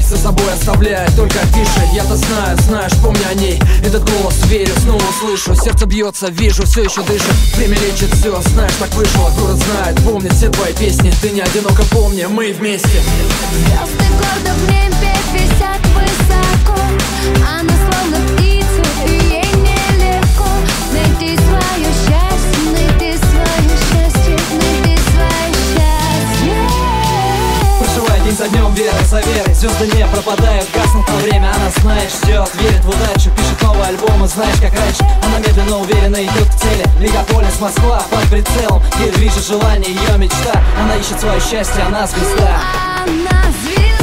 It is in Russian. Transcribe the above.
за собой оставляет только афиши. Я-то знаю, знаешь, помни о ней. Этот голос верю, снова слышу. Сердце бьется, вижу, все еще дышит. Время лечит все, знаешь, так вышло. Город знает, помнит все твои песни. Ты не одиноко, помни, мы вместе. Звезды гордо в небе висят высоко. Она словно птица, и ей нелегко найти свое счастье, найти свое счастье, найти свое счастье. Проживая день за днем, вера за верой. Звезды не пропадают, гаснут на время. Она, знаешь, ждет, верит в удачу. Пишет новый альбом, и знаешь, как раньше. Она медленно, уверенно идет к цели. Мегаполис, Москва, под прицелом. Ей движет желание, ее мечта. Она ищет свое счастье, она звезда. Она звезда.